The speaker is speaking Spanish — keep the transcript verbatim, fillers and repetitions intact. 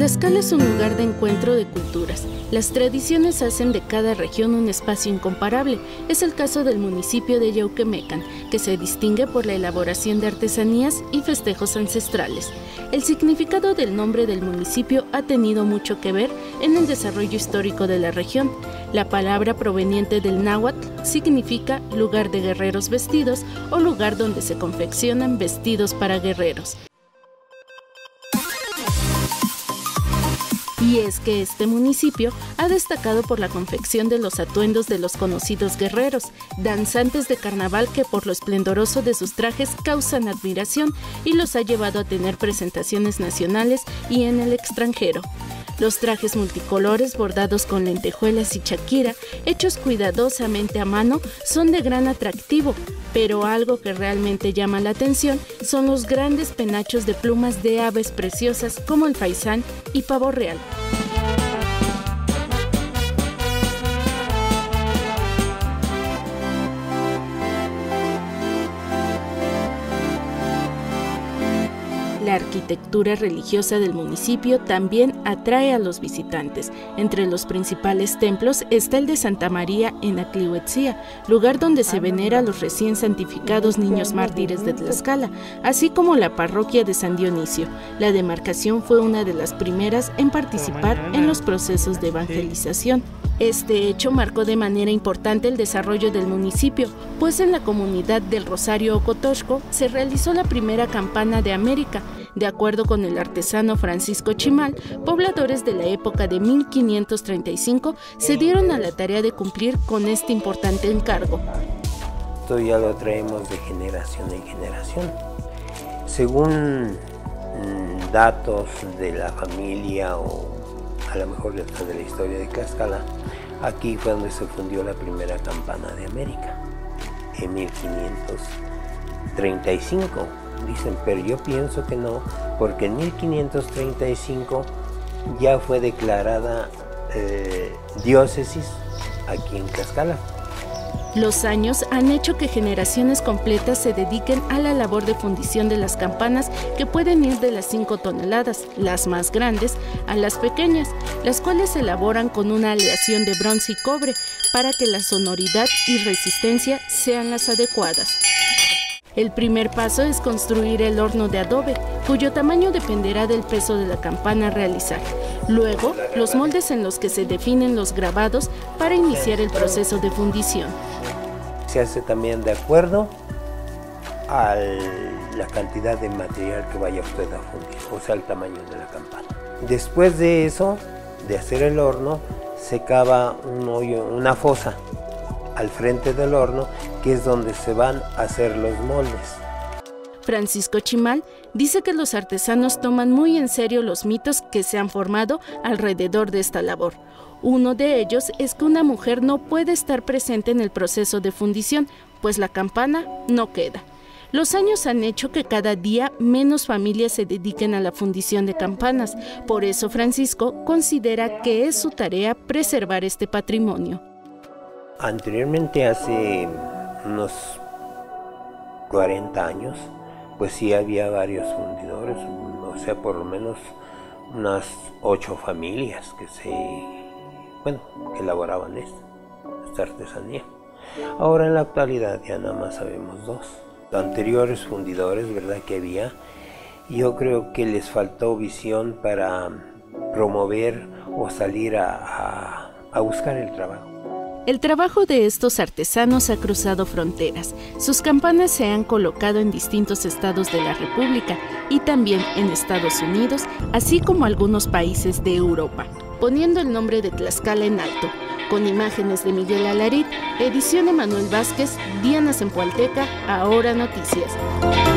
Tlaxcala es un lugar de encuentro de culturas. Las tradiciones hacen de cada región un espacio incomparable. Es el caso del municipio de Yauquemecan, que se distingue por la elaboración de artesanías y festejos ancestrales. El significado del nombre del municipio ha tenido mucho que ver en el desarrollo histórico de la región. La palabra proveniente del náhuatl significa lugar de guerreros vestidos o lugar donde se confeccionan vestidos para guerreros. Y es que este municipio ha destacado por la confección de los atuendos de los conocidos guerreros, danzantes de carnaval que por lo esplendoroso de sus trajes causan admiración y los ha llevado a tener presentaciones nacionales y en el extranjero. Los trajes multicolores bordados con lentejuelas y chaquira, hechos cuidadosamente a mano, son de gran atractivo, pero algo que realmente llama la atención son los grandes penachos de plumas de aves preciosas como el faisán y pavo real. La arquitectura religiosa del municipio también atrae a los visitantes. Entre los principales templos está el de Santa María en Atlihuetzia, lugar donde se venera a los recién santificados niños mártires de Tlaxcala, así como la parroquia de San Dionisio. La demarcación fue una de las primeras en participar en los procesos de evangelización. Este hecho marcó de manera importante el desarrollo del municipio, pues en la comunidad del Rosario Ocotoxco se realizó la primera campana de América. De acuerdo con el artesano Francisco Chimal, pobladores de la época de mil quinientos treinta y cinco se dieron a la tarea de cumplir con este importante encargo. Esto ya lo traemos de generación en generación. Según mmm, datos de la familia o a lo mejor hasta de la historia de Tlaxcala, aquí fue donde se fundió la primera campana de América, en mil quinientos treinta y cinco. Dicen, pero yo pienso que no, porque en mil quinientos treinta y cinco ya fue declarada eh, diócesis aquí en Tlaxcala. Los años han hecho que generaciones completas se dediquen a la labor de fundición de las campanas, que pueden ir de las cinco toneladas, las más grandes, a las pequeñas, las cuales se elaboran con una aleación de bronce y cobre para que la sonoridad y resistencia sean las adecuadas. El primer paso es construir el horno de adobe, cuyo tamaño dependerá del peso de la campana a realizar. Luego, los moldes en los que se definen los grabados para iniciar el proceso de fundición. Se hace también de acuerdo a la cantidad de material que vaya usted a fundir, o sea, el tamaño de la campana. Después de eso, de hacer el horno, se cava un hoyo, una fosa al frente del horno, que es donde se van a hacer los moldes. Francisco Chimal dice que los artesanos toman muy en serio los mitos que se han formado alrededor de esta labor. Uno de ellos es que una mujer no puede estar presente en el proceso de fundición, pues la campana no queda. Los años han hecho que cada día menos familias se dediquen a la fundición de campanas. Por eso Francisco considera que es su tarea preservar este patrimonio. Anteriormente, hace unos cuarenta años, pues sí había varios fundidores, o sea, por lo menos unas ocho familias que se, bueno, que elaboraban esto, esta artesanía. Ahora en la actualidad ya nada más sabemos dos. Los anteriores fundidores, ¿verdad?, que había, yo creo que les faltó visión para promover o salir a, a, a buscar el trabajo. El trabajo de estos artesanos ha cruzado fronteras. Sus campanas se han colocado en distintos estados de la República y también en Estados Unidos, así como algunos países de Europa, poniendo el nombre de Tlaxcala en alto. Con imágenes de Miguel Alarit, edición Emanuel Vázquez, Diana Zempoalteca, Ahora Noticias.